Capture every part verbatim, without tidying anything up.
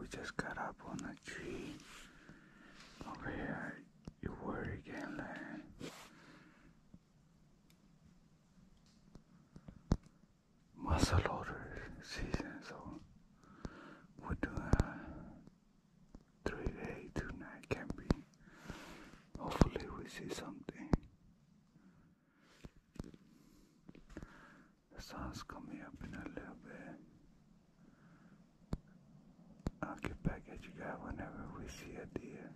just got up on a tree over here at your Oregon land. Muzzleloader season, so we're doing a three day, two night camping. Hopefully we see something. The sun's coming up in a little bit. I'll get back at you guys whenever we see a deer.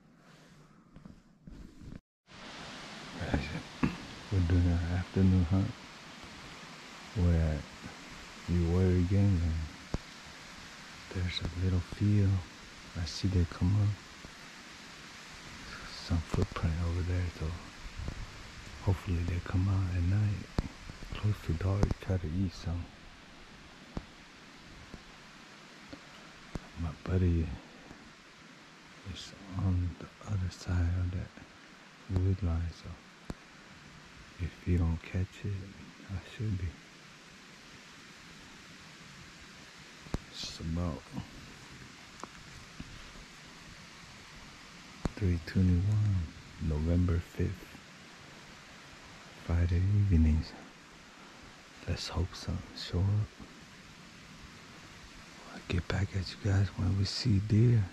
We're doing an afternoon hunt. We're at Uwharrie Game Land. There's a little field. I see they come up. Some footprint over there, so hopefully they come out at night, close to dark, try to eat some. My buddy is on the other side of that wood line, so if you don't catch it, I should be. It's about three twenty-one, November fifth, Friday evenings. Let's hope something show up. I'll get back at you guys when we see deer.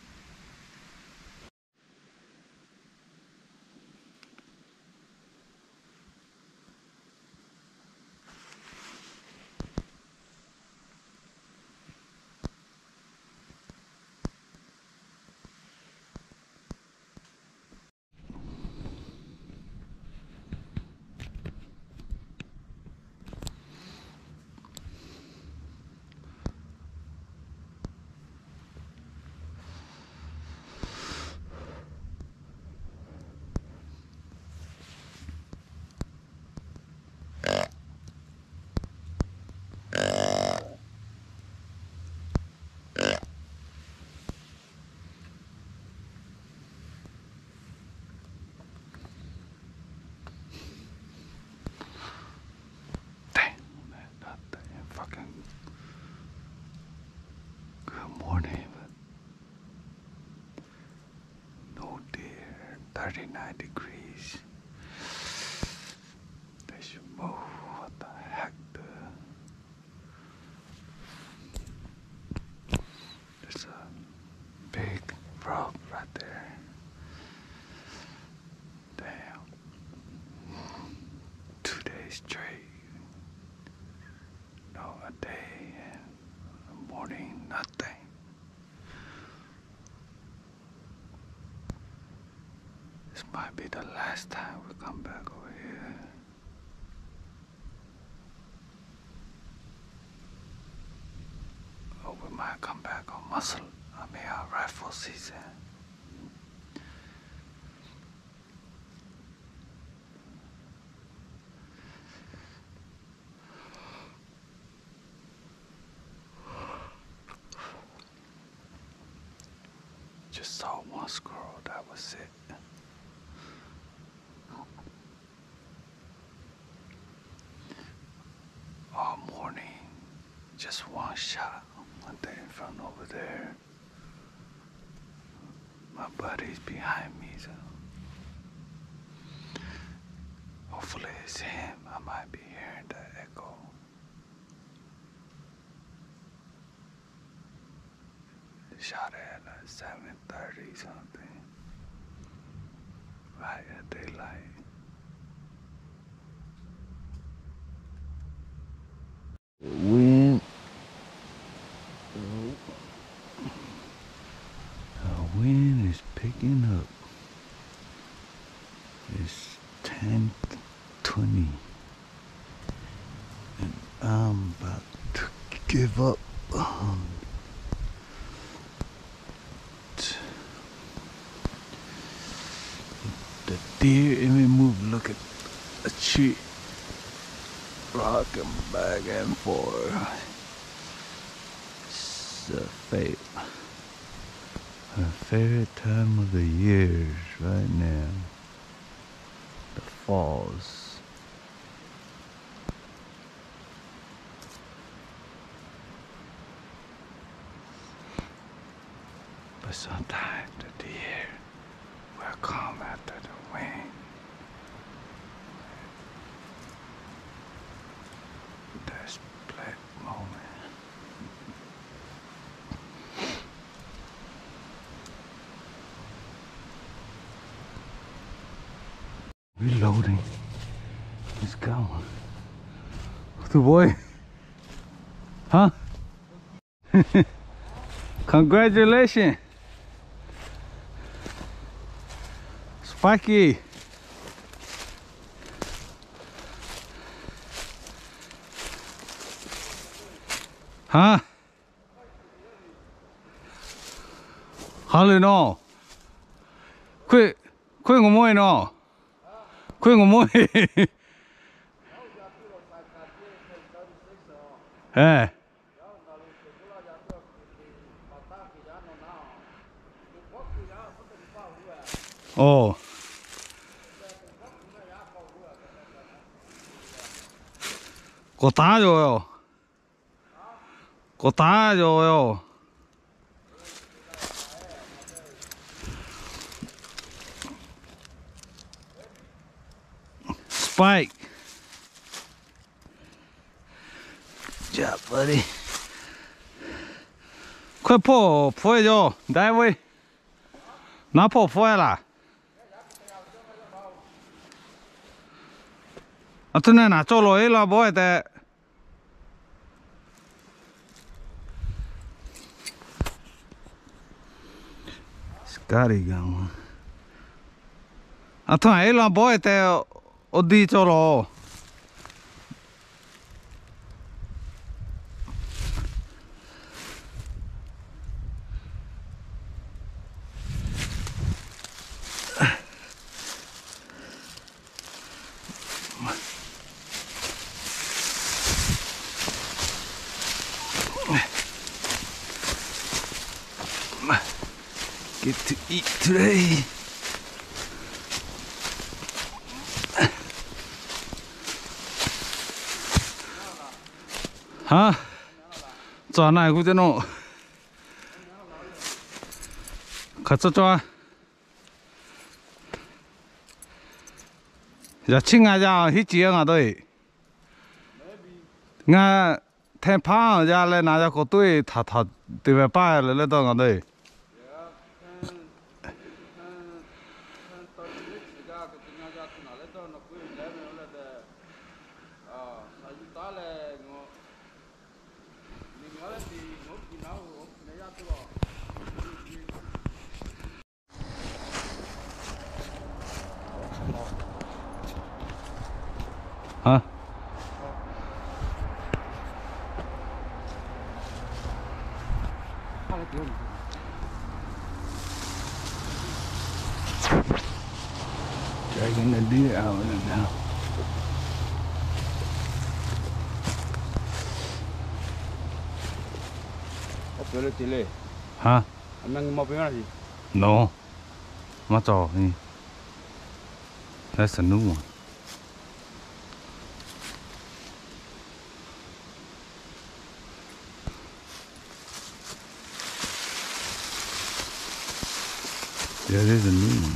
thirty-nine degrees. They should move. What the heck, dude? There's a big rope right there. Damn. Two days straight. No, a day and a morning, nothing. This might be the last time we come back over here. Or we might come back on muscle, I mean our rifle season. Just saw one squirrel, that was it. All morning, just one shot, one thing in front over there. My buddy's behind me, so hopefully it's him. I might be hearing the echo. Shot at like seven thirty something, right at daylight. Wind, the wind is picking up. It's ten twenty, and I'm about to give up. Um, the deer in me move. Look at the tree. Rocking back and forth. It's a favorite, my favorite time of the year right now. The falls. But sometimes the deer will come after the wind. That split moment. Reloading. Let's go. The boy. Huh? Congratulations. Spiky. Huh? Hello no. Quick, quick ngồi no. Quick ngồi. Eh. Oh. Có tá rồi. Có tá rồi. Spike. Good job, buddy.快破破一下，待会拿破破了。啊，真的拿做落了，不会的。Scotty gone. 啊，突然了，不会的，我地做了。Get to eat today. Hả? Trò này cũng thế nào? Khát cho cho. Giờ chinh à ra hít chiếc à đây. Nga thêm phá ra lên nào ra có tuổi thà thà từ về ba lên lên đó ở đây. Hả? Dragging the deer out of it now. Hả? No. That's all. That's a new one. Yeah, it is a new one.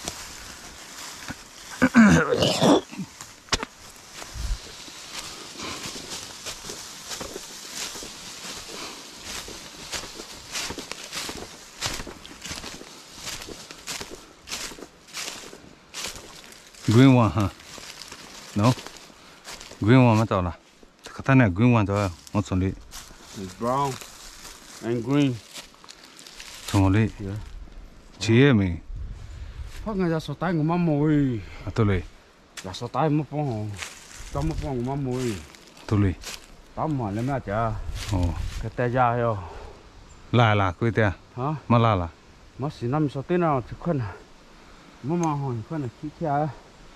Green one, huh? No? Green one, what's all that? Katana green one, what's on it? It's brown and green. Totally. Yeah. Cheer me. Phát ngay ra số tay của mắm mùi. À, tôi lấy. Ra số tay mất phong hồn. Trong mất phong của mắm mùi. Tôi lấy. Tắm mà lên mẹ chả. Ồ. Cái tay ra hiểu. Là là, quý tìa. Hả? Mà là là. Mà xí năm số tên nào chứ khuyên à. Mà mà hồn khuyên là khí kia.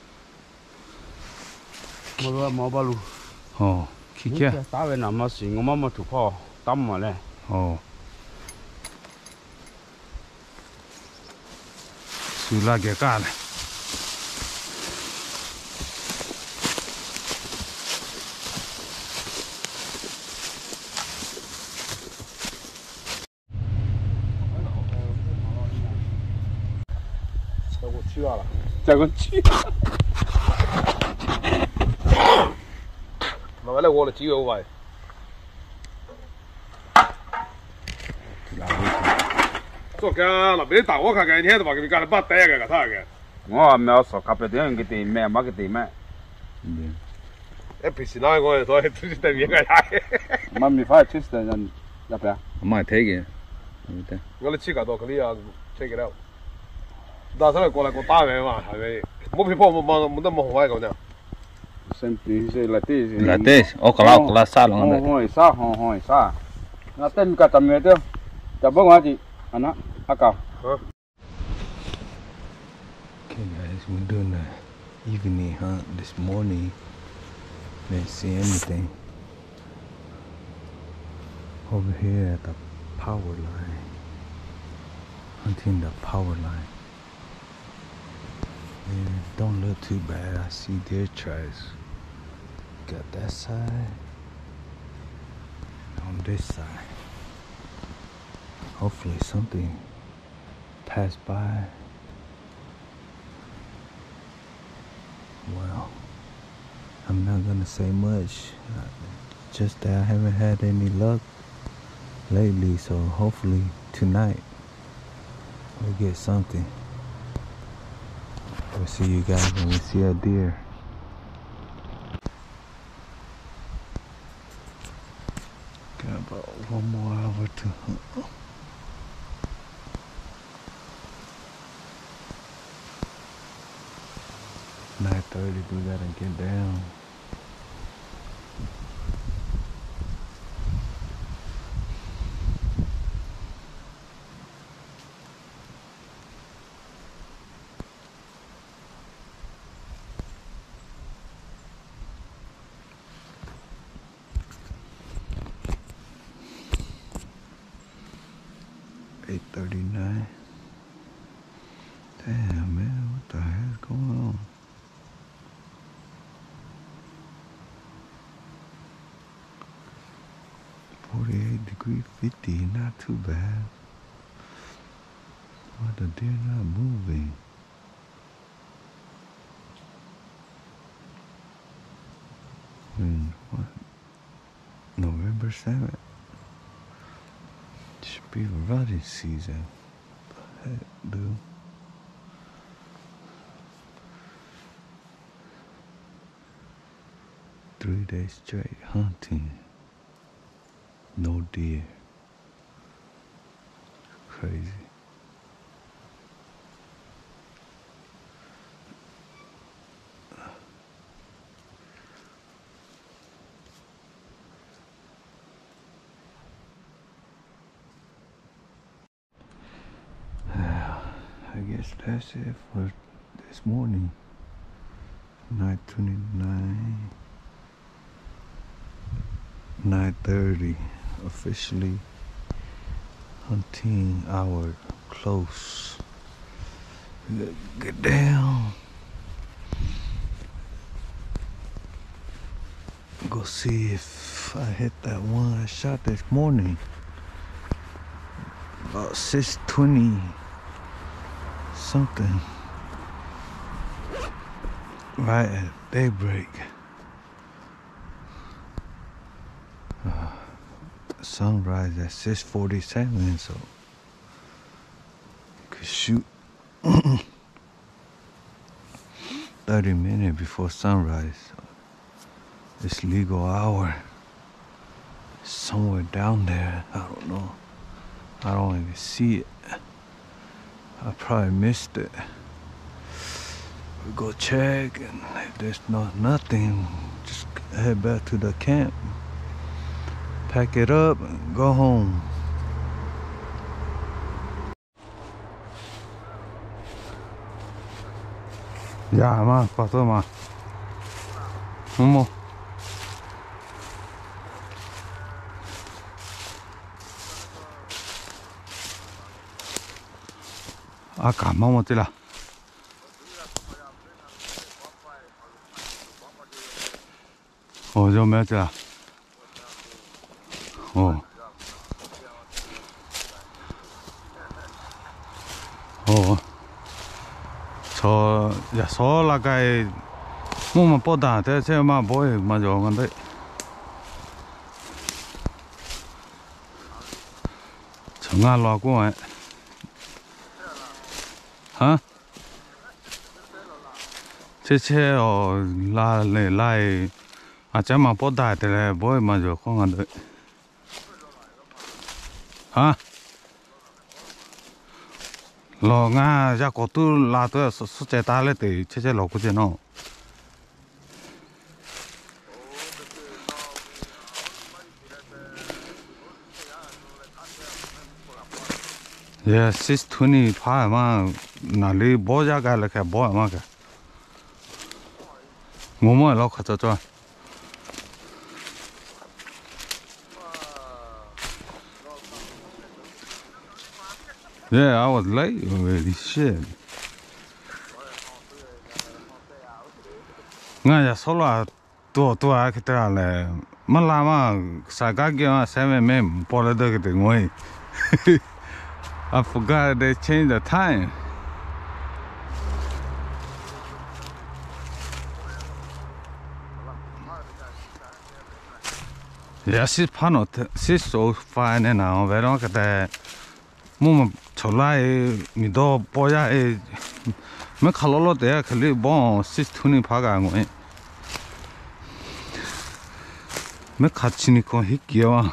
Mà rồi mà bao lù. Ồ. Khí kia. Ta về nằm mà xí ngô mà mà thủ kho. Tắm mà lên. Ồ. Sư la ghé cả này. 我去了， 再给我去。 那完了我的机油吧。做干了，没打我看看，天都把给你干了把带个个啥个。 我苗说咖啡店给对面，没给对面。 嗯。 哎，不是那个说自己在面个啥？ 妈没法吃的人，要不然。 我take it。 我的起个到可以啊，这个了。拿上来过来给我打面嘛，下面我皮跑没没没得没红外个呢。 身体是来对是。 来对，我搞了搞了啥了？ 红红啥红红啥？那等个咱们的，就不管是，安那阿搞。 嗯。 Okay guys, we're doing the evening hunt this morning. Didn't see anything. Over here at the power line. Hunting the power line. It don't look too bad. I see deer tracks. Got that side. And on this side. Hopefully something passed by. Well, I'm not gonna say much, just that I haven't had any luck lately, so hopefully tonight we'll get something. We'll see you guys when we see a deer. Got about one more hour to hunt. nine thirty, we gotta get down. eight thirty-nine. Damn, man, what the hell is going on? forty-eight degree fifty, not too bad. Why the deer not moving? Hmm, what? November seventh? Should be rutting season. What the heck, dude? Three days straight hunting. No deer. Crazy. I guess that's it for this morning. nine twenty-nine. nine thirty. Officially hunting hour close. Get down. Go see if I hit that one I shot this morning. About six twenty something. Right at daybreak. Uh, sunrise at six forty-seven, so could shoot thirty minutes before sunrise. So it's legal hour. Somewhere down there, I don't know. I don't even see it. I probably missed it. We go check, and if there's not nothing, just head back to the camp. Pack it up and go home. Ya, ma, pasó, ma. Vamos. Acá, vamos, tela. Oh, yo me tela. Oh. Oh. so ya so là cái mua mà bỏ đá thế chứ mà bỏ mà rồi ngon đấy chẳng ai lo của ấy hả chế chế ở là lại lại à chứ mà bỏ đá thì là bỏ mà rồi không ngon đấy hả lo nga ra có tu là tu số chế ta lên thì chế chế lo của chế nó yeah six twenty pha mà nãy lấy bỏ ra cái là cái bỏ mà cái ngô mà lo khát cho yeah I was late already shit ngay giờ số là tua tua cái đó là mà làm mà sai cái kia mà xem em bỏ lại được cái ngồi I forgot they changed the time. Yeah, six pound, six so fine now. But don't get that. Mum, cholai, me do boya e. Me kalolo there, kali bon six twenty paga ngoi. Me kachini ko hikyo.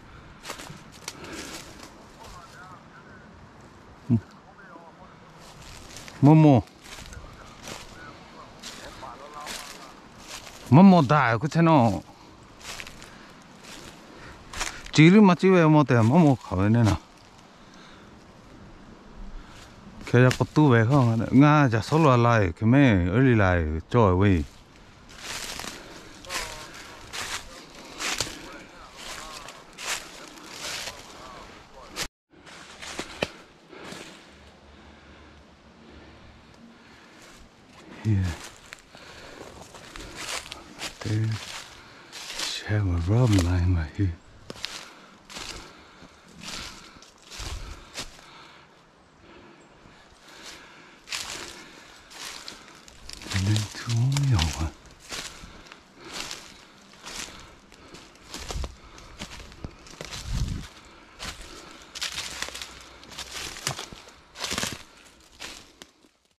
Momo Momo da ku cheno Chiri machi we mo te momo khawe ne na Ke ya ko tu we kho nga ja solo lai ke me early lai joy we Yeah. There, share a rub line right here.